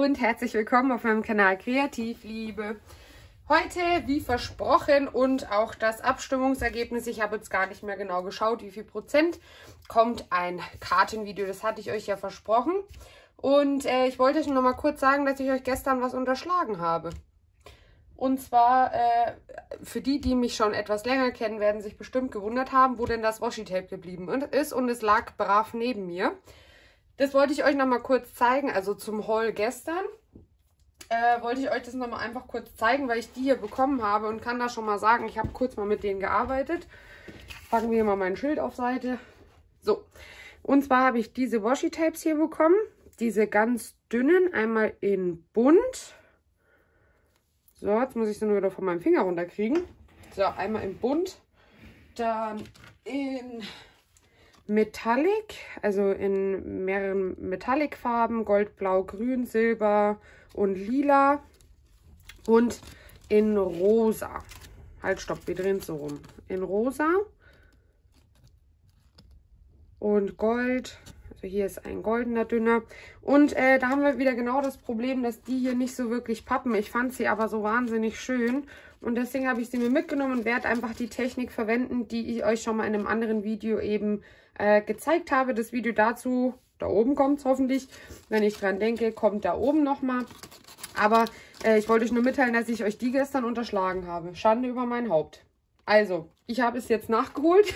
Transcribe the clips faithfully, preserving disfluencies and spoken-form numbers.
und herzlich willkommen auf meinem Kanal Kreativliebe. Heute, wie versprochen, und auch das Abstimmungsergebnis, ich habe jetzt gar nicht mehr genau geschaut, wie viel Prozent, kommt ein Kartenvideo. Das hatte ich euch ja versprochen. Und äh, ich wollte euch noch mal kurz sagen, dass ich euch gestern was unterschlagen habe. Und zwar, äh, für die, die mich schon etwas länger kennen, werden sich bestimmt gewundert haben, wo denn das Washi-Tape geblieben ist. Und es lag brav neben mir. Das wollte ich euch noch mal kurz zeigen, also zum Haul gestern. Äh, wollte ich euch das noch mal einfach kurz zeigen, weil ich die hier bekommen habe und kann da schon mal sagen, ich habe kurz mal mit denen gearbeitet. Packen wir hier mal mein Schild auf Seite. So, und zwar habe ich diese Washi-Tapes hier bekommen. Diese ganz dünnen, einmal in bunt. So, jetzt muss ich sie nur wieder von meinem Finger runterkriegen. So, einmal in bunt. Dann in Metallic, also in mehreren Metallic-Farben, Gold, Blau, Grün, Silber und Lila. Und in Rosa. Halt, stopp, wir drehen es so rum. In Rosa und Gold. Also hier ist ein goldener dünner. Und äh, da haben wir wieder genau das Problem, dass die hier nicht so wirklich pappen. Ich fand sie aber so wahnsinnig schön. Und deswegen habe ich sie mir mitgenommen und werde einfach die Technik verwenden, die ich euch schon mal in einem anderen Video eben äh, gezeigt habe. Das Video dazu, da oben kommt es hoffentlich. Wenn ich dran denke, kommt da oben nochmal. Aber äh, ich wollte euch nur mitteilen, dass ich euch die gestern unterschlagen habe. Schande über mein Haupt. Also, ich habe es jetzt nachgeholt.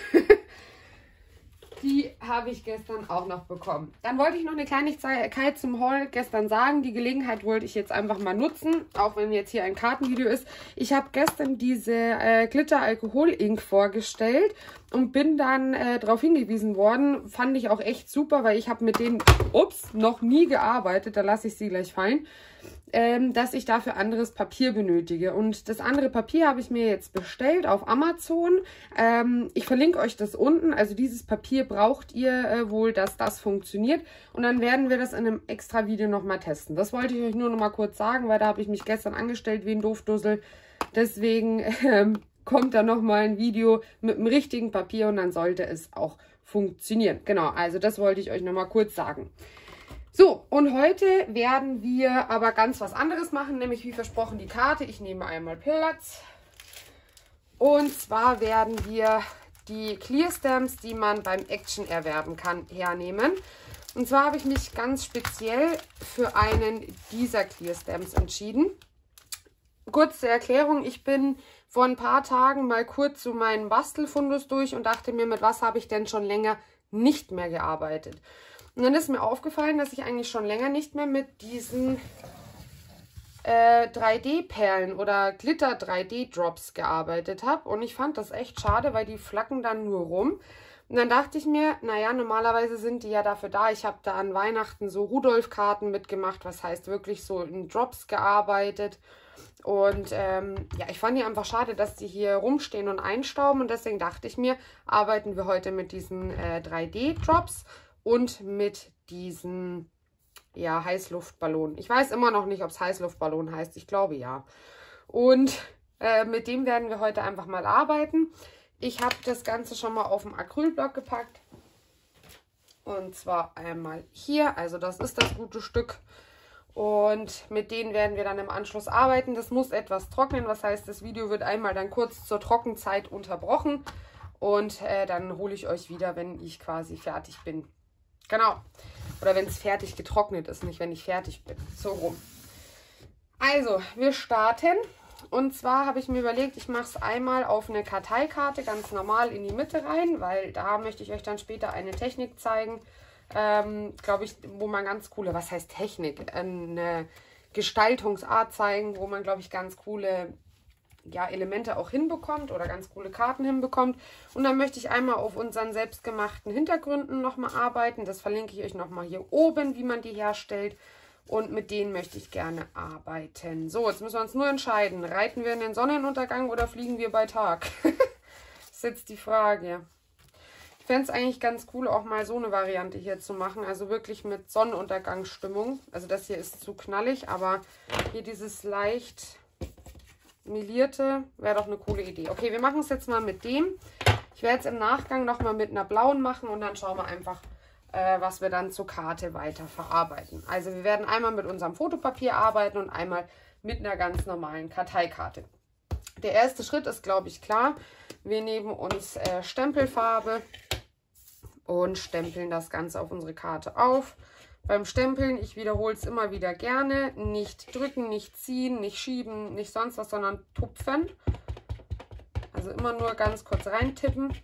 Die habe ich gestern auch noch bekommen. Dann wollte ich noch eine Kleinigkeit zum Haul gestern sagen. Die Gelegenheit wollte ich jetzt einfach mal nutzen, auch wenn jetzt hier ein Kartenvideo ist. Ich habe gestern diese äh, Glitter Alkohol Ink vorgestellt und bin dann äh, darauf hingewiesen worden. Fand ich auch echt super, weil ich habe mit denen, ups, noch nie gearbeitet. Da lasse ich sie gleich fallen. Ähm, dass ich dafür anderes Papier benötige. Und das andere Papier habe ich mir jetzt bestellt auf Amazon. Ähm, ich verlinke euch das unten. Also dieses Papier braucht ihr äh, wohl, dass das funktioniert. Und dann werden wir das in einem extra Video nochmal testen. Das wollte ich euch nur noch mal kurz sagen, weil da habe ich mich gestern angestellt wie ein Doofdussel. Deswegen ähm, kommt da nochmal ein Video mit dem richtigen Papier und dann sollte es auch funktionieren. Genau, also das wollte ich euch noch mal kurz sagen. So, und heute werden wir aber ganz was anderes machen, nämlich wie versprochen die Karte. Ich nehme einmal Platz. Und zwar werden wir die Clear Stamps, die man beim Action erwerben kann, hernehmen. Und zwar habe ich mich ganz speziell für einen dieser Clear Stamps entschieden. Kurze Erklärung, ich bin vor ein paar Tagen mal kurz so meinen Bastelfundus durch und dachte mir, mit was habe ich denn schon länger nicht mehr gearbeitet. Und dann ist mir aufgefallen, dass ich eigentlich schon länger nicht mehr mit diesen äh, drei D-Perlen oder Glitter drei D-Drops gearbeitet habe. Und ich fand das echt schade, weil die flacken dann nur rum. Und dann dachte ich mir, naja, normalerweise sind die ja dafür da. Ich habe da an Weihnachten so Rudolf-Karten mitgemacht, was heißt wirklich so in Drops gearbeitet. Und ähm, ja, ich fand die einfach schade, dass die hier rumstehen und einstauben. Und deswegen dachte ich mir, arbeiten wir heute mit diesen äh, drei D-Drops. Und mit diesen, ja, Heißluftballonen. Ich weiß immer noch nicht, ob es Heißluftballon heißt. Ich glaube, ja. Und äh, mit dem werden wir heute einfach mal arbeiten. Ich habe das Ganze schon mal auf dem Acrylblock gepackt. Und zwar einmal hier. Also das ist das gute Stück. Und mit denen werden wir dann im Anschluss arbeiten. Das muss etwas trocknen. Was heißt, das Video wird einmal dann kurz zur Trockenzeit unterbrochen. Und äh, dann hole ich euch wieder, wenn ich quasi fertig bin. Genau. Oder wenn es fertig getrocknet ist, nicht wenn ich fertig bin. So rum. Also, wir starten. Und zwar habe ich mir überlegt, ich mache es einmal auf eine Karteikarte ganz normal in die Mitte rein, weil da möchte ich euch dann später eine Technik zeigen, ähm, glaube ich, wo man ganz coole, was heißt Technik? Eine Gestaltungsart zeigen, wo man, glaube ich, ganz coole ja, Elemente auch hinbekommt oder ganz coole Karten hinbekommt. Und dann möchte ich einmal auf unseren selbstgemachten Hintergründen nochmal arbeiten. Das verlinke ich euch nochmal hier oben, wie man die herstellt. Und mit denen möchte ich gerne arbeiten. So, jetzt müssen wir uns nur entscheiden. Reiten wir in den Sonnenuntergang oder fliegen wir bei Tag? Das ist jetzt die Frage. Ich fände es eigentlich ganz cool, auch mal so eine Variante hier zu machen. Also wirklich mit Sonnenuntergangsstimmung. Also das hier ist zu knallig, aber hier dieses leicht melierte wäre doch eine coole Idee. Okay, wir machen es jetzt mal mit dem. Ich werde es im Nachgang nochmal mit einer blauen machen und dann schauen wir einfach, äh, was wir dann zur Karte weiter verarbeiten. Also wir werden einmal mit unserem Fotopapier arbeiten und einmal mit einer ganz normalen Karteikarte. Der erste Schritt ist, glaube ich, klar. Wir nehmen uns äh, Stempelfarbe und stempeln das Ganze auf unsere Karte auf. Beim Stempeln, ich wiederhole es immer wieder gerne, nicht drücken, nicht ziehen, nicht schieben, nicht sonst was, sondern tupfen. Also immer nur ganz kurz reintippen.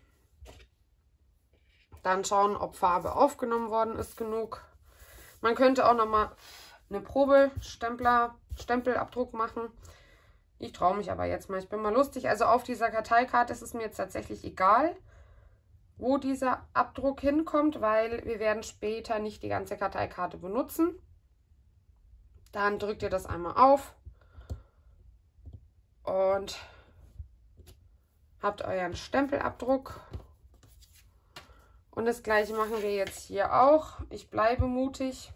Dann schauen, ob Farbe aufgenommen worden ist genug. Man könnte auch nochmal eine Probestempler, Stempelabdruck machen. Ich traue mich aber jetzt mal, ich bin mal lustig. Also auf dieser Karteikarte ist es mir jetzt tatsächlich egal, wo dieser Abdruck hinkommt, weil wir werden später nicht die ganze Karteikarte benutzen. Dann drückt ihr das einmal auf und habt euren Stempelabdruck. Und das gleiche machen wir jetzt hier auch. Ich bleibe mutig.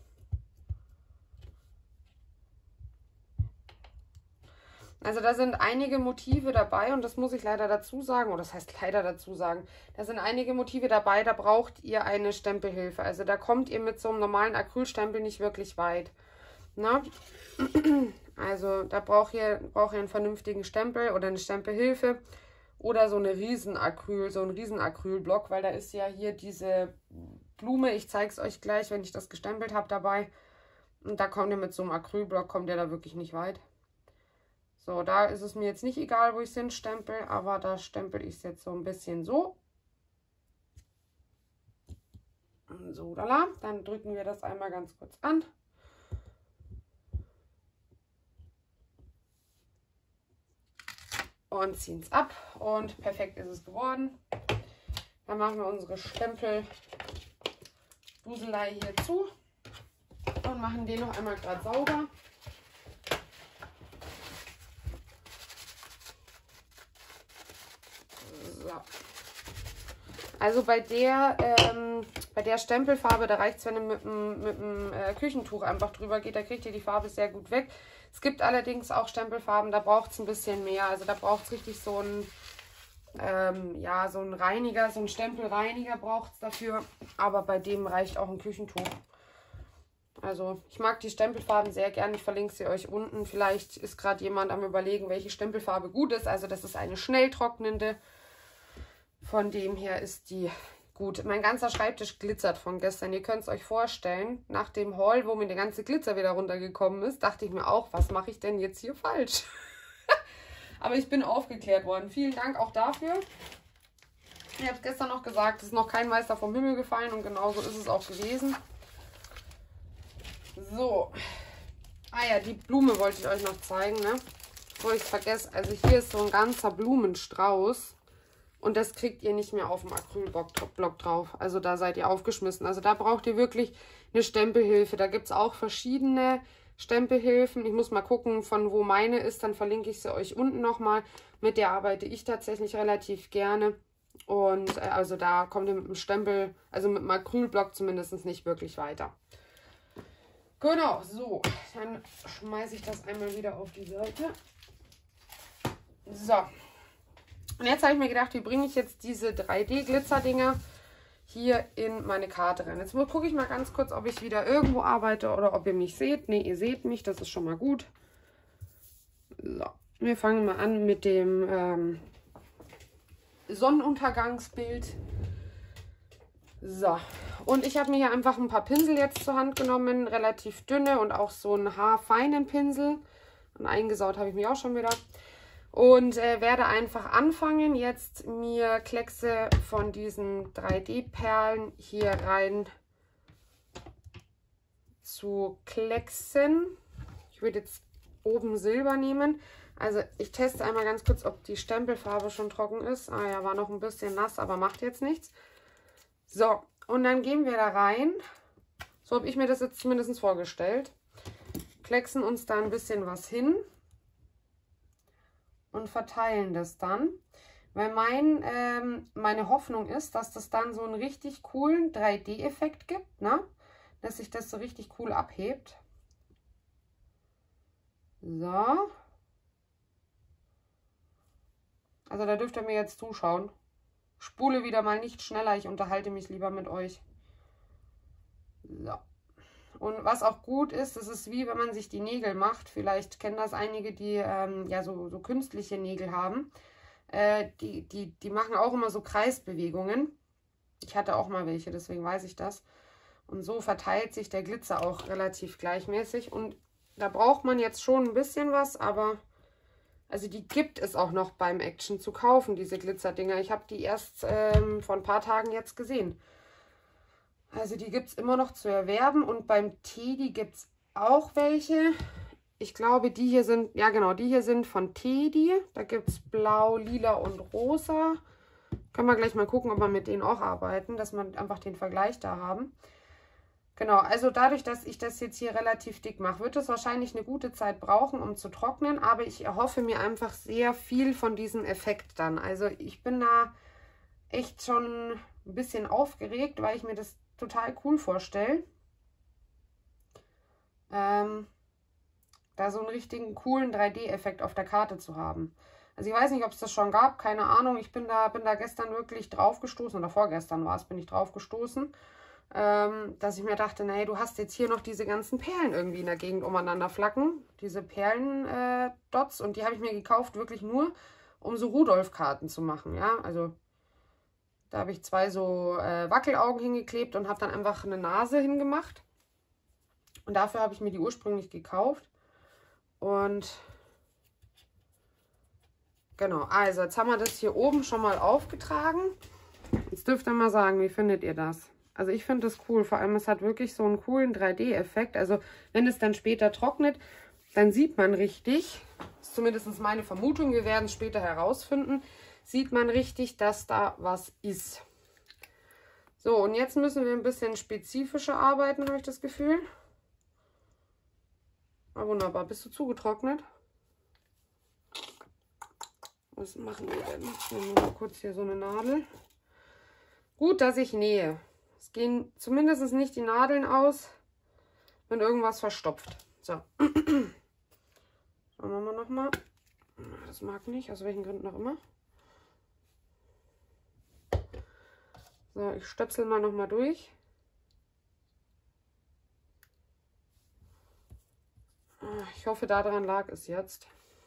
Also da sind einige Motive dabei und das muss ich leider dazu sagen, oder das heißt leider dazu sagen, da sind einige Motive dabei, da braucht ihr eine Stempelhilfe. Also da kommt ihr mit so einem normalen Acrylstempel nicht wirklich weit. Na? Also da braucht ihr, braucht ihr einen vernünftigen Stempel oder eine Stempelhilfe oder so eine Riesenacryl, so ein Riesenacrylblock, weil da ist ja hier diese Blume, ich zeige es euch gleich, wenn ich das gestempelt habe dabei. Und da kommt ihr mit so einem Acrylblock, kommt ihr da wirklich nicht weit. So, da ist es mir jetzt nicht egal, wo ich es hinstempel, aber da stempel ich es jetzt so ein bisschen so. So, lala. Dann drücken wir das einmal ganz kurz an. Und ziehen es ab. Und perfekt ist es geworden. Dann machen wir unsere Stempelbuselei hier zu. Und machen den noch einmal gerade sauber. Also bei der, ähm, bei der Stempelfarbe, da reicht es, wenn ihr mit dem, mit dem äh, Küchentuch einfach drüber geht, da kriegt ihr die Farbe sehr gut weg. Es gibt allerdings auch Stempelfarben, da braucht es ein bisschen mehr. Also da braucht es richtig so einen, ähm, ja, so einen Reiniger, so einen Stempelreiniger braucht es dafür. Aber bei dem reicht auch ein Küchentuch. Also ich mag die Stempelfarben sehr gern, ich verlinke sie euch unten. Vielleicht ist gerade jemand am Überlegen, welche Stempelfarbe gut ist. Also das ist eine schnell trocknende. Von dem her ist die gut. Mein ganzer Schreibtisch glitzert von gestern. Ihr könnt es euch vorstellen, nach dem Haul, wo mir der ganze Glitzer wieder runtergekommen ist, dachte ich mir auch, was mache ich denn jetzt hier falsch? Aber ich bin aufgeklärt worden. Vielen Dank auch dafür. Ich habe es gestern noch gesagt, es ist noch kein Meister vom Himmel gefallen und genauso ist es auch gewesen. So. Ah ja, die Blume wollte ich euch noch zeigen, ne? Bevor ich es vergesse. Also hier ist so ein ganzer Blumenstrauß. Und das kriegt ihr nicht mehr auf dem Acrylblock drauf. Also da seid ihr aufgeschmissen. Also da braucht ihr wirklich eine Stempelhilfe. Da gibt es auch verschiedene Stempelhilfen. Ich muss mal gucken, von wo meine ist. Dann verlinke ich sie euch unten nochmal. Mit der arbeite ich tatsächlich relativ gerne. Und äh, also da kommt ihr mit dem Stempel, also mit dem Acrylblock zumindest nicht wirklich weiter. Genau, so. Dann schmeiße ich das einmal wieder auf die Seite. So. Und jetzt habe ich mir gedacht, wie bringe ich jetzt diese drei D-Glitzer-Dinger hier in meine Karte rein. Jetzt gucke ich mal ganz kurz, ob ich wieder irgendwo arbeite oder ob ihr mich seht. Ne, ihr seht mich, das ist schon mal gut. So, wir fangen mal an mit dem ähm, Sonnenuntergangsbild. So, und ich habe mir hier einfach ein paar Pinsel jetzt zur Hand genommen, relativ dünne und auch so einen haarfeinen Pinsel. Und eingesaut habe ich mich auch schon wieder. Und äh, werde einfach anfangen, jetzt mir Kleckse von diesen drei D-Perlen hier rein zu klecksen. Ich würde jetzt oben Silber nehmen. Also ich teste einmal ganz kurz, ob die Stempelfarbe schon trocken ist. Ah ja, war noch ein bisschen nass, aber macht jetzt nichts. So, und dann gehen wir da rein. So habe ich mir das jetzt zumindest vorgestellt. Klecksen uns da ein bisschen was hin. Und verteilen das dann, weil mein, ähm, meine Hoffnung ist, dass das dann so einen richtig coolen drei D-Effekt gibt, ne? Dass sich das so richtig cool abhebt. So. Also da dürft ihr mir jetzt zuschauen. Spule wieder mal nicht schneller, ich unterhalte mich lieber mit euch. Und was auch gut ist, das ist wie wenn man sich die Nägel macht. Vielleicht kennen das einige, die ähm, ja so, so künstliche Nägel haben. Äh, die, die, die machen auch immer so Kreisbewegungen. Ich hatte auch mal welche, deswegen weiß ich das. Und so verteilt sich der Glitzer auch relativ gleichmäßig. Und da braucht man jetzt schon ein bisschen was, aber also die gibt es auch noch beim Action zu kaufen, diese Glitzerdinger. Ich habe die erst ähm, vor ein paar Tagen jetzt gesehen. Also die gibt es immer noch zu erwerben. Und beim Teddy gibt es auch welche. Ich glaube, die hier sind, ja genau, die hier sind von Teddy. Da gibt es blau, lila und rosa. Können wir gleich mal gucken, ob wir mit denen auch arbeiten, dass wir einfach den Vergleich da haben. Genau, also dadurch, dass ich das jetzt hier relativ dick mache, wird es wahrscheinlich eine gute Zeit brauchen, um zu trocknen. Aber ich erhoffe mir einfach sehr viel von diesem Effekt dann. Also ich bin da echt schon ein bisschen aufgeregt, weil ich mir das total cool vorstelle. Ähm, da so einen richtigen coolen drei D-Effekt auf der Karte zu haben. Also ich weiß nicht, ob es das schon gab, keine Ahnung. Ich bin da, bin da gestern wirklich drauf gestoßen, oder vorgestern war es, bin ich drauf gestoßen. Ähm, dass ich mir dachte, nee, du hast jetzt hier noch diese ganzen Perlen irgendwie in der Gegend umeinander flacken. Diese Perlen-Dots. Äh, und die habe ich mir gekauft wirklich nur, um so Rudolf-Karten zu machen. Ja, also da habe ich zwei so äh, Wackelaugen hingeklebt und habe dann einfach eine Nase hingemacht. Und dafür habe ich mir die ursprünglich gekauft. Und genau, also jetzt haben wir das hier oben schon mal aufgetragen. Jetzt dürft ihr mal sagen, wie findet ihr das? Also ich finde das cool, vor allem es hat wirklich so einen coolen drei D-Effekt. Also wenn es dann später trocknet, dann sieht man richtig, das ist zumindest meine Vermutung, wir werden es später herausfinden, sieht man richtig, dass da was ist. So, und jetzt müssen wir ein bisschen spezifischer arbeiten, habe ich das Gefühl. Ah, wunderbar, bist du zugetrocknet? Was machen wir denn? Ich nehme mal kurz hier so eine Nadel. Gut, dass ich nähe. Es gehen zumindest nicht die Nadeln aus, wenn irgendwas verstopft. So. Schauen wir mal nochmal. Das mag nicht, aus welchen Gründen auch immer. So, ich stöpsel mal nochmal durch. Ich hoffe, daran lag es jetzt.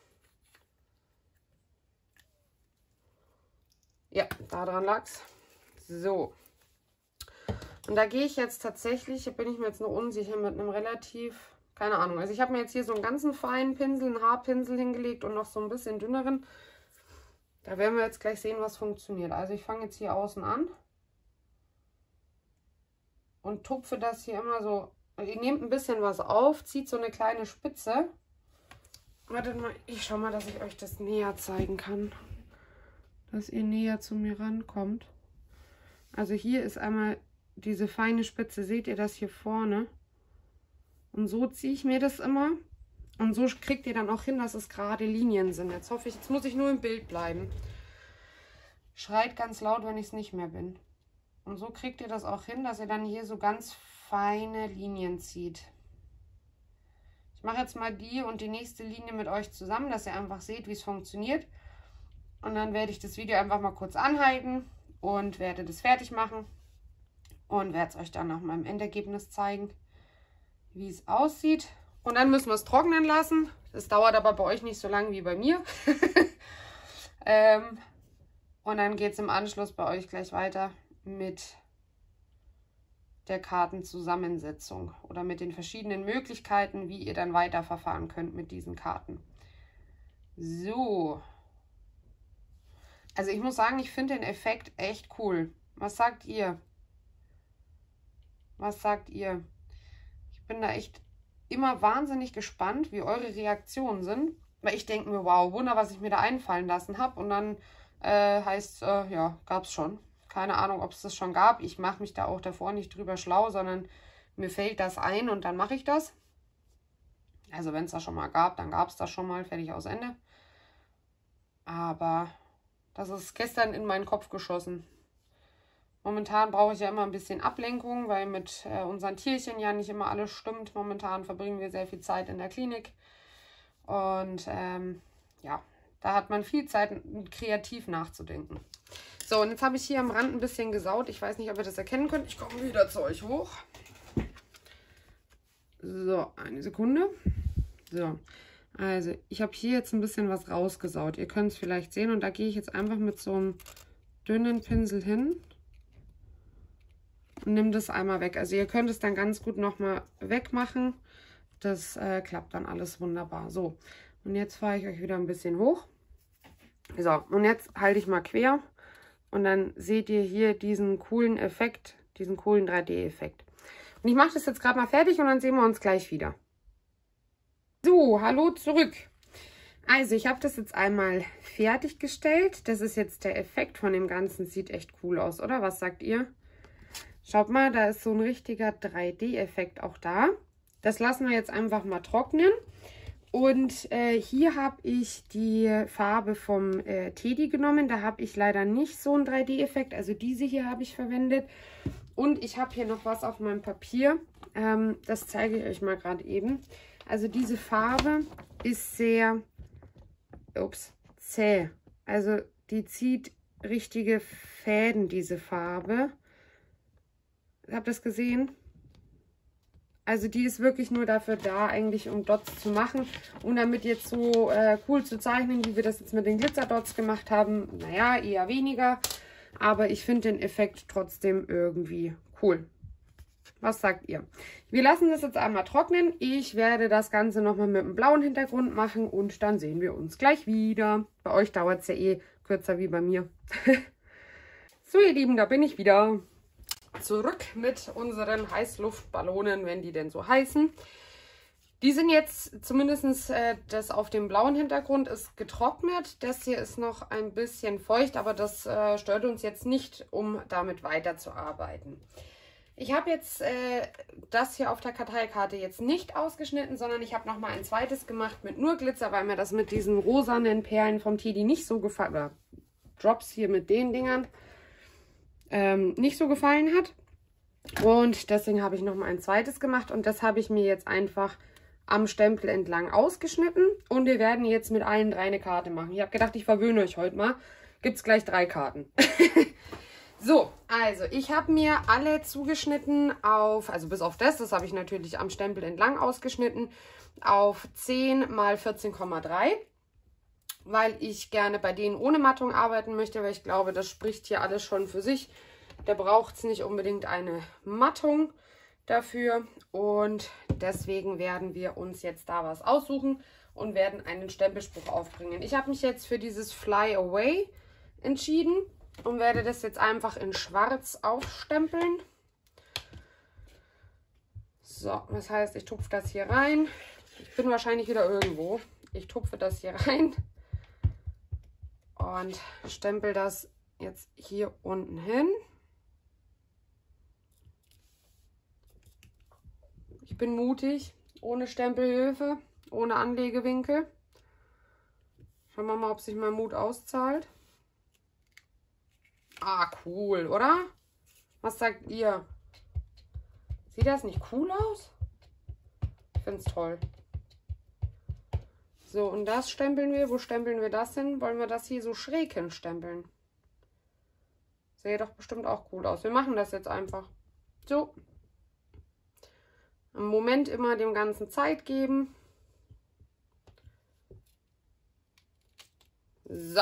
Ja, daran lag es. So. Und da gehe ich jetzt tatsächlich, bin ich mir jetzt noch unsicher, mit einem relativ, keine Ahnung. Also ich habe mir jetzt hier so einen ganzen feinen Pinsel, einen Haarpinsel hingelegt und noch so ein bisschen dünneren. Da werden wir jetzt gleich sehen, was funktioniert. Also ich fange jetzt hier außen an und tupfe das hier immer so. Ihr nehmt ein bisschen was auf, zieht so eine kleine Spitze. Wartet mal, ich schau mal, dass ich euch das näher zeigen kann. Dass ihr näher zu mir rankommt. Also hier ist einmal diese feine Spitze, seht ihr das hier vorne? Und so ziehe ich mir das immer. Und so kriegt ihr dann auch hin, dass es gerade Linien sind. Jetzt hoffe ich, jetzt muss ich nur im Bild bleiben. Schreit ganz laut, wenn ich es nicht mehr bin. Und so kriegt ihr das auch hin, dass ihr dann hier so ganz feine Linien zieht. Ich mache jetzt mal die und die nächste Linie mit euch zusammen, dass ihr einfach seht, wie es funktioniert. Und dann werde ich das Video einfach mal kurz anhalten und werde das fertig machen. Und werde es euch dann nach meinem Endergebnis zeigen, wie es aussieht. Und dann müssen wir es trocknen lassen. Das dauert aber bei euch nicht so lange wie bei mir. ähm, und dann geht es im Anschluss bei euch gleich weiter mit der Kartenzusammensetzung oder mit den verschiedenen Möglichkeiten, wie ihr dann weiterverfahren könnt mit diesen Karten. So. Also ich muss sagen, ich finde den Effekt echt cool. Was sagt ihr? Was sagt ihr? Ich bin da echt immer wahnsinnig gespannt, wie eure Reaktionen sind. Weil ich denke mir, wow, Wunder, was ich mir da einfallen lassen habe. Und dann äh, heißt es, äh, ja, gab es schon. Keine Ahnung, ob es das schon gab. Ich mache mich da auch davor nicht drüber schlau, sondern mir fällt das ein und dann mache ich das. Also wenn es das schon mal gab, dann gab es das schon mal, fertig aus Ende. Aber das ist gestern in meinen Kopf geschossen. Momentan brauche ich ja immer ein bisschen Ablenkung, weil mit äh, unseren Tierchen ja nicht immer alles stimmt. Momentan verbringen wir sehr viel Zeit in der Klinik. Und ähm, ja, da hat man viel Zeit, kreativ nachzudenken. So, und jetzt habe ich hier am Rand ein bisschen gesaut. Ich weiß nicht, ob ihr das erkennen könnt. Ich komme wieder zu euch hoch. So, eine Sekunde. So, also ich habe hier jetzt ein bisschen was rausgesaut. Ihr könnt es vielleicht sehen und da gehe ich jetzt einfach mit so einem dünnen Pinsel hin und nehme das einmal weg. Also ihr könnt es dann ganz gut nochmal wegmachen. Das äh, klappt dann alles wunderbar. So, und jetzt fahre ich euch wieder ein bisschen hoch. So, und jetzt halte ich mal quer und dann seht ihr hier diesen coolen Effekt, diesen coolen drei D-Effekt. Und ich mache das jetzt gerade mal fertig und dann sehen wir uns gleich wieder. So, hallo zurück. Also, ich habe das jetzt einmal fertiggestellt. Das ist jetzt der Effekt von dem Ganzen. Sieht echt cool aus, oder? Was sagt ihr? Schaut mal, da ist so ein richtiger drei D-Effekt auch da. Das lassen wir jetzt einfach mal trocknen. Und äh, hier habe ich die Farbe vom äh, Teddy genommen. Da habe ich leider nicht so einen drei D-Effekt. Also diese hier habe ich verwendet. Und ich habe hier noch was auf meinem Papier. Ähm, das zeige ich euch mal gerade eben. Also diese Farbe ist sehr ups, zäh. Also die zieht richtige Fäden, diese Farbe. Habt ihr das gesehen? Also die ist wirklich nur dafür da, eigentlich um Dots zu machen. Und damit jetzt so äh, cool zu zeichnen, wie wir das jetzt mit den Glitzer-Dots gemacht haben. Naja, eher weniger. Aber ich finde den Effekt trotzdem irgendwie cool. Was sagt ihr? Wir lassen das jetzt einmal trocknen. Ich werde das Ganze nochmal mit einem blauen Hintergrund machen und dann sehen wir uns gleich wieder. Bei euch dauert es ja eh kürzer wie bei mir. So ihr Lieben, da bin ich wieder. Zurück mit unseren Heißluftballonen, wenn die denn so heißen. Die sind jetzt zumindest äh, das auf dem blauen Hintergrund ist getrocknet. Das hier ist noch ein bisschen feucht, aber das äh, stört uns jetzt nicht, um damit weiterzuarbeiten. Ich habe jetzt äh, das hier auf der Karteikarte jetzt nicht ausgeschnitten, sondern ich habe nochmal ein zweites gemacht mit nur Glitzer, weil mir das mit diesen rosanen Perlen vom Teddy nicht so gefallen, oder Drops hier mit den Dingern, ähm, nicht so gefallen hat. Und deswegen habe ich nochmal ein zweites gemacht und das habe ich mir jetzt einfach am Stempel entlang ausgeschnitten. Und wir werden jetzt mit allen drei eine Karte machen. Ich habe gedacht, ich verwöhne euch heute mal. Gibt es gleich drei Karten. So, also ich habe mir alle zugeschnitten auf, also bis auf das, das habe ich natürlich am Stempel entlang ausgeschnitten, auf zehn mal vierzehn Komma drei, weil ich gerne bei denen ohne Mattung arbeiten möchte, weil ich glaube, das spricht hier alles schon für sich. Da braucht es nicht unbedingt eine Mattung dafür und deswegen werden wir uns jetzt da was aussuchen und werden einen Stempelspruch aufbringen. Ich habe mich jetzt für dieses Fly Away entschieden und werde das jetzt einfach in schwarz aufstempeln. So, das heißt, ich tupfe das hier rein. Ich bin wahrscheinlich wieder irgendwo. Ich tupfe das hier rein und stempel das jetzt hier unten hin. Ich bin mutig, ohne Stempelhilfe, ohne Anlegewinkel. Schauen wir mal, ob sich mein Mut auszahlt. Ah, cool, oder? Was sagt ihr? Sieht das nicht cool aus? Ich finde es toll. So, und das stempeln wir. Wo stempeln wir das hin? Wollen wir das hier so schräg hinstempeln? Sähe doch bestimmt auch cool aus. Wir machen das jetzt einfach. So. Im Moment immer dem Ganzen Zeit geben. So.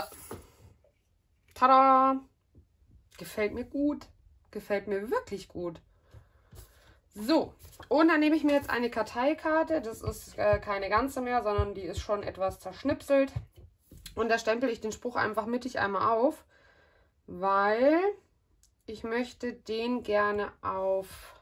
Tada! Gefällt mir gut. Gefällt mir wirklich gut. So, und dann nehme ich mir jetzt eine Karteikarte. Das ist äh, keine ganze mehr, sondern die ist schon etwas zerschnipselt. Und da stempel ich den Spruch einfach mittig einmal auf, weil ich möchte den gerne auf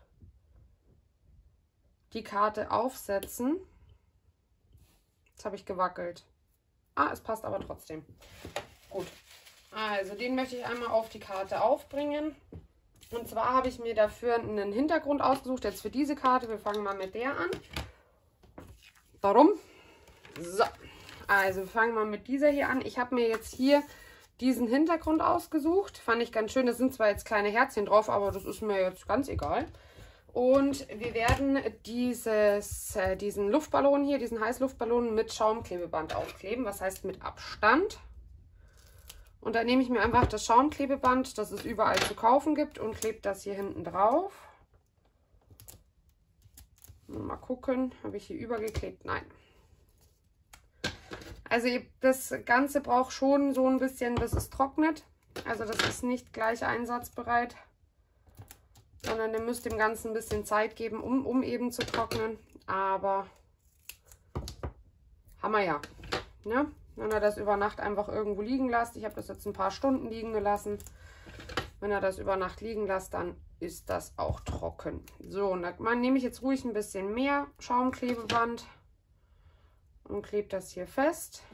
die Karte aufsetzen. Jetzt habe ich gewackelt. Ah, es passt aber trotzdem. Gut. Also den möchte ich einmal auf die Karte aufbringen. Und zwar habe ich mir dafür einen Hintergrund ausgesucht, jetzt für diese Karte. Wir fangen mal mit der an. Warum? So, also wir fangen mal mit dieser hier an. Ich habe mir jetzt hier diesen Hintergrund ausgesucht. Fand ich ganz schön. Da sind zwar jetzt kleine Herzchen drauf, aber das ist mir jetzt ganz egal. Und wir werden dieses, äh, diesen Luftballon hier, diesen Heißluftballon mit Schaumklebeband aufkleben. Was heißt mit Abstand? Und dann nehme ich mir einfach das Schaumklebeband, das es überall zu kaufen gibt, und klebe das hier hinten drauf. Mal gucken, habe ich hier übergeklebt? Nein. Also das Ganze braucht schon so ein bisschen, bis es trocknet. Also das ist nicht gleich einsatzbereit, sondern ihr müsst dem Ganzen ein bisschen Zeit geben, um, um eben zu trocknen. Aber haben wir ja. Ne? Wenn ihr das über Nacht einfach irgendwo liegen lasst. Ich habe das jetzt ein paar Stunden liegen gelassen. Wenn ihr das über Nacht liegen lasst, dann ist das auch trocken. So, und dann nehme ich jetzt ruhig ein bisschen mehr Schaumklebeband und klebe das hier fest.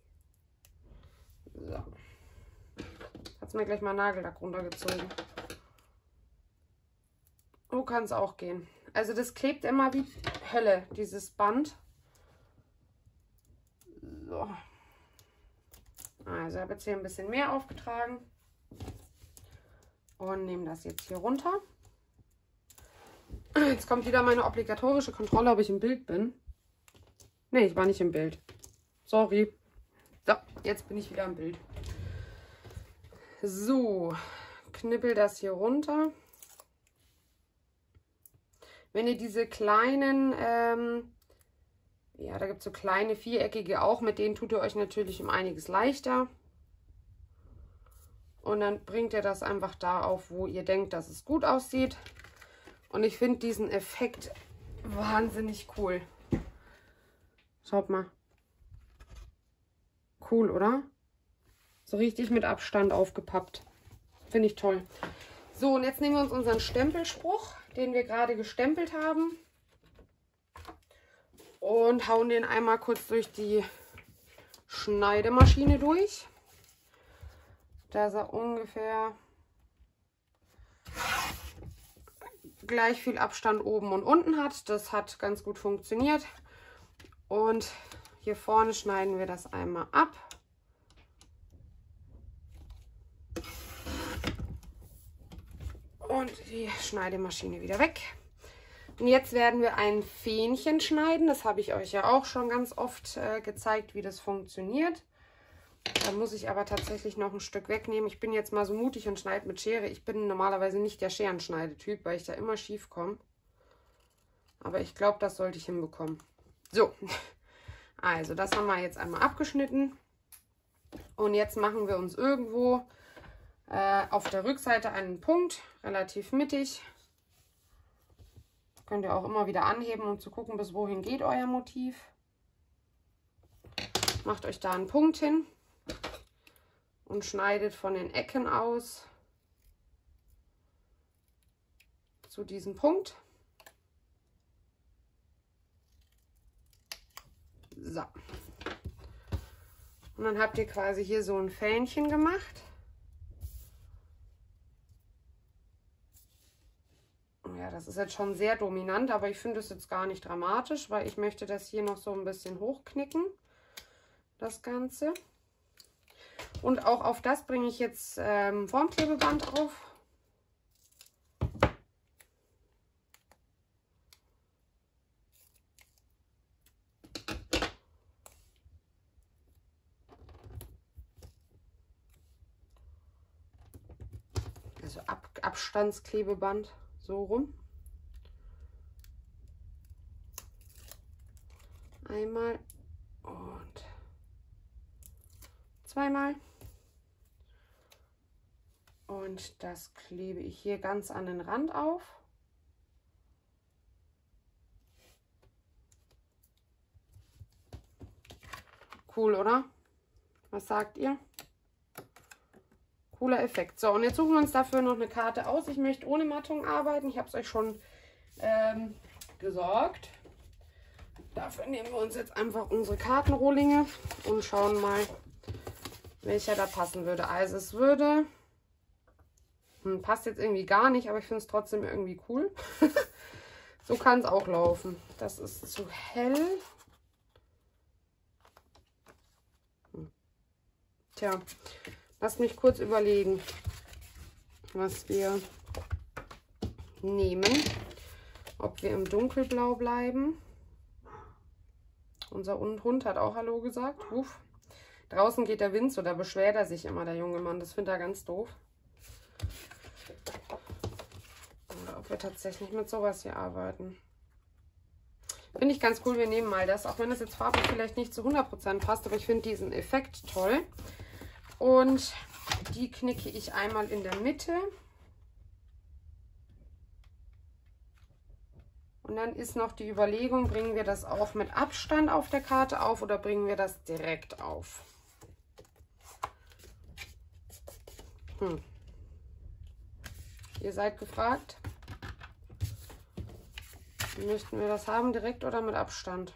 So. Hat's mir gleich mal Nagellack runtergezogen. So kann es auch gehen. Also das klebt immer wie Hölle, dieses Band. So. Also ich habe jetzt hier ein bisschen mehr aufgetragen. Und nehme das jetzt hier runter. Jetzt kommt wieder meine obligatorische Kontrolle, ob ich im Bild bin. Ne, ich war nicht im Bild. Sorry. So, jetzt bin ich wieder im Bild. So, knibbel das hier runter. Wenn ihr diese kleinen, ähm, ja, da gibt es so kleine viereckige auch, mit denen tut ihr euch natürlich um einiges leichter. Und dann bringt ihr das einfach da auf, wo ihr denkt, dass es gut aussieht. Und ich finde diesen Effekt wahnsinnig cool. Schaut mal. Cool, oder? So richtig mit Abstand aufgepappt. Finde ich toll. So, und jetzt nehmen wir uns unseren Stempelspruch, den wir gerade gestempelt haben. Und hauen den einmal kurz durch die Schneidemaschine durch. Dass er ungefähr gleich viel Abstand oben und unten hat. Das hat ganz gut funktioniert. Und hier vorne schneiden wir das einmal ab. Und die Schneidemaschine wieder weg. Und jetzt werden wir ein Fähnchen schneiden. Das habe ich euch ja auch schon ganz oft äh, gezeigt, wie das funktioniert. Da muss ich aber tatsächlich noch ein Stück wegnehmen. Ich bin jetzt mal so mutig und schneide mit Schere. Ich bin normalerweise nicht der Scherenschneidetyp, weil ich da immer schief komme. Aber ich glaube, das sollte ich hinbekommen. So, also das haben wir jetzt einmal abgeschnitten. Und jetzt machen wir uns irgendwo äh, auf der Rückseite einen Punkt, relativ mittig. Könnt ihr auch immer wieder anheben, um zu gucken, bis wohin geht euer Motiv. Macht euch da einen Punkt hin. Und schneidet von den Ecken aus zu diesem Punkt. So. Und dann habt ihr quasi hier so ein Fähnchen gemacht. Ja, das ist jetzt schon sehr dominant, aber ich finde es jetzt gar nicht dramatisch, weil ich möchte das hier noch so ein bisschen hochknicken, das Ganze. Und auch auf das bringe ich jetzt ähm, Formklebeband auf. Also Ab Abstandsklebeband, so rum. Einmal und zweimal. Und das klebe ich hier ganz an den Rand auf. Cool, oder? Was sagt ihr? Cooler Effekt. So, und jetzt suchen wir uns dafür noch eine Karte aus. Ich möchte ohne Mattung arbeiten. Ich habe es euch schon ähm, gesagt. Dafür nehmen wir uns jetzt einfach unsere Kartenrohlinge und schauen mal, welcher da passen würde. Also es würde... Hm, passt jetzt irgendwie gar nicht, aber ich finde es trotzdem irgendwie cool. So kann es auch laufen. Das ist zu hell. Hm. Tja, lasst mich kurz überlegen, was wir nehmen. Ob wir im Dunkelblau bleiben. Unser Hund hat auch Hallo gesagt. Uff. Draußen geht der Wind so, da beschwert er sich immer, der junge Mann. Das findet er ganz doof. Oder ob wir tatsächlich mit sowas hier arbeiten. Finde ich ganz cool. Wir nehmen mal das, auch wenn es jetzt farblich vielleicht nicht zu hundert Prozent passt, aber ich finde diesen Effekt toll. Und die knicke ich einmal in der Mitte. Und dann ist noch die Überlegung, bringen wir das auch mit Abstand auf der Karte auf oder bringen wir das direkt auf? Hm. Ihr seid gefragt. Möchten wir das haben, direkt oder mit Abstand?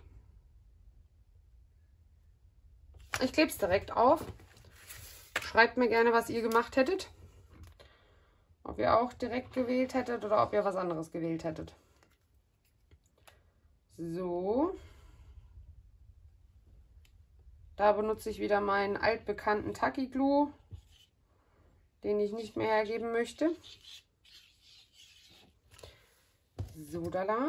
Ich klebe es direkt auf. Schreibt mir gerne, was ihr gemacht hättet. Ob ihr auch direkt gewählt hättet oder ob ihr was anderes gewählt hättet. So. Da benutze ich wieder meinen altbekannten Tacky Glue, den ich nicht mehr hergeben möchte. So, da la.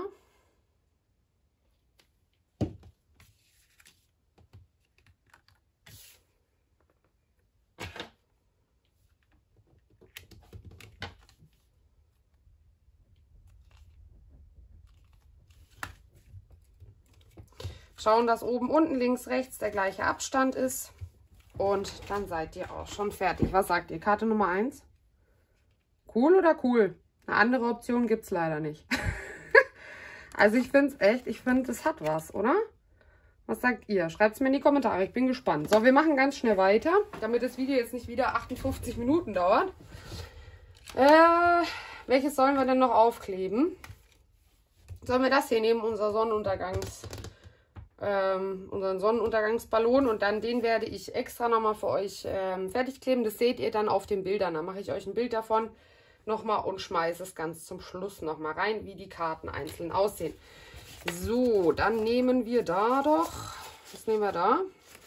Schauen, dass oben, unten, links, rechts der gleiche Abstand ist. Und dann seid ihr auch schon fertig. Was sagt ihr? Karte Nummer eins? Cool oder cool? Eine andere Option gibt es leider nicht. Also ich finde es echt, ich finde, es hat was, oder? Was sagt ihr? Schreibt es mir in die Kommentare. Ich bin gespannt. So, wir machen ganz schnell weiter, damit das Video jetzt nicht wieder achtundfünfzig Minuten dauert. Äh, welches sollen wir denn noch aufkleben? Sollen wir das hier nehmen, unser Sonnenuntergangs... Ähm, unseren Sonnenuntergangsballon, und dann den werde ich extra nochmal für euch ähm, fertig kleben. Das seht ihr dann auf den Bildern. Da mache ich euch ein Bild davon nochmal und schmeiße es ganz zum Schluss nochmal rein, wie die Karten einzeln aussehen. So, dann nehmen wir da doch, was nehmen wir da?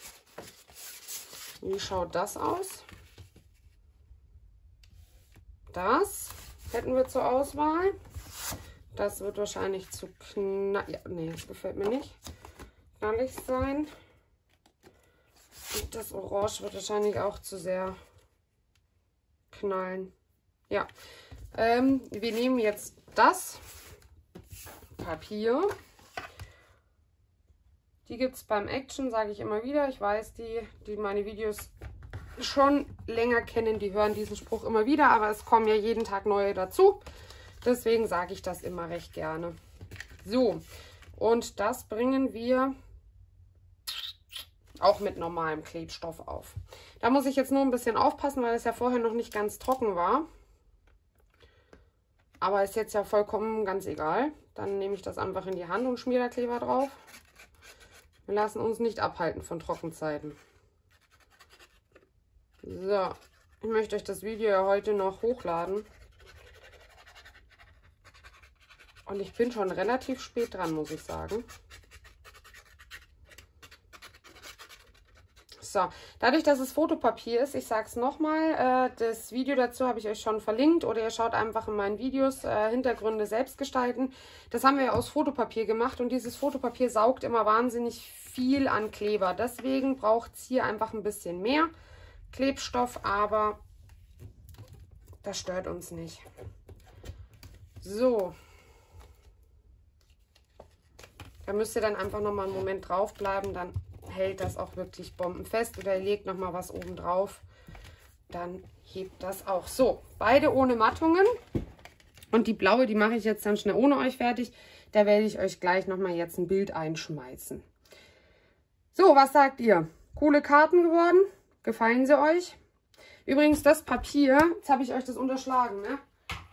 Wie schaut das aus? Das hätten wir zur Auswahl. Das wird wahrscheinlich zu knapp. Ja, nee, das gefällt mir nicht. Knallig sein. Und das Orange wird wahrscheinlich auch zu sehr knallen. Ja, ähm, wir nehmen jetzt das Papier. Die gibt es beim Action, sage ich immer wieder. Ich weiß, die, die meine Videos schon länger kennen, die hören diesen Spruch immer wieder, aber es kommen ja jeden Tag neue dazu. Deswegen sage ich das immer recht gerne. So, und das bringen wir auch mit normalem Klebstoff auf. Da muss ich jetzt nur ein bisschen aufpassen, weil es ja vorher noch nicht ganz trocken war. Aber ist jetzt ja vollkommen ganz egal. Dann nehme ich das einfach in die Hand und schmiere da Kleber drauf. Wir lassen uns nicht abhalten von Trockenzeiten. So, ich möchte euch das Video ja heute noch hochladen. Und ich bin schon relativ spät dran, muss ich sagen. So, dadurch, dass es Fotopapier ist, ich sage es nochmal, äh, das Video dazu habe ich euch schon verlinkt, oder ihr schaut einfach in meinen Videos, äh, Hintergründe selbst gestalten. Das haben wir ja aus Fotopapier gemacht, und dieses Fotopapier saugt immer wahnsinnig viel an Kleber. Deswegen braucht es hier einfach ein bisschen mehr Klebstoff, aber das stört uns nicht. So. Da müsst ihr dann einfach nochmal einen Moment drauf bleiben, dann hält das auch wirklich bombenfest, oder ihr legt nochmal was oben drauf, dann hebt das auch. So, beide ohne Mattungen, und die blaue, die mache ich jetzt dann schnell ohne euch fertig. Da werde ich euch gleich nochmal jetzt ein Bild einschmeißen. So, was sagt ihr? Coole Karten geworden? Gefallen sie euch? Übrigens, das Papier, jetzt habe ich euch das unterschlagen, ne?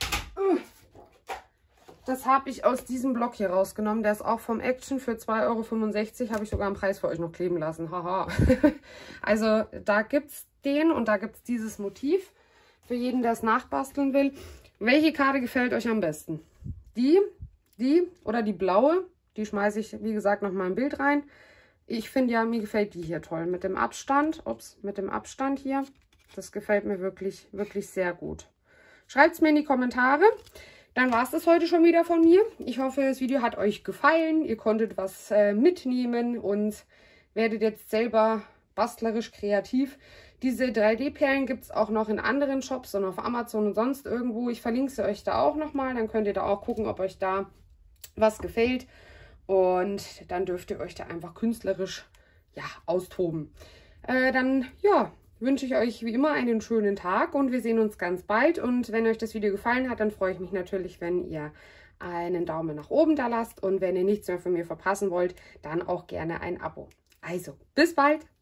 Das habe ich aus diesem Block hier rausgenommen. Der ist auch vom Action für zwei Euro fünfundsechzig. Habe ich sogar einen Preis für euch noch kleben lassen. Haha. Also da gibt es den, und da gibt es dieses Motiv. Für jeden, der es nachbasteln will. Welche Karte gefällt euch am besten? Die, die oder die blaue? Die schmeiße ich, wie gesagt, noch mal ein Bild rein. Ich finde ja, mir gefällt die hier toll. Mit dem Abstand. Ups, mit dem Abstand hier. Das gefällt mir wirklich, wirklich sehr gut. Schreibt es mir in die Kommentare. Dann war es das heute schon wieder von mir. Ich hoffe, das Video hat euch gefallen. Ihr konntet was äh, mitnehmen und werdet jetzt selber bastlerisch kreativ. Diese drei D Perlen gibt es auch noch in anderen Shops und auf Amazon und sonst irgendwo. Ich verlinke sie euch da auch nochmal. Dann könnt ihr da auch gucken, ob euch da was gefällt. Und dann dürft ihr euch da einfach künstlerisch ja, austoben. Äh, dann ja, wünsche ich euch wie immer einen schönen Tag und wir sehen uns ganz bald. Und wenn euch das Video gefallen hat, dann freue ich mich natürlich, wenn ihr einen Daumen nach oben da lasst. Und wenn ihr nichts mehr von mir verpassen wollt, dann auch gerne ein Abo. Also, bis bald!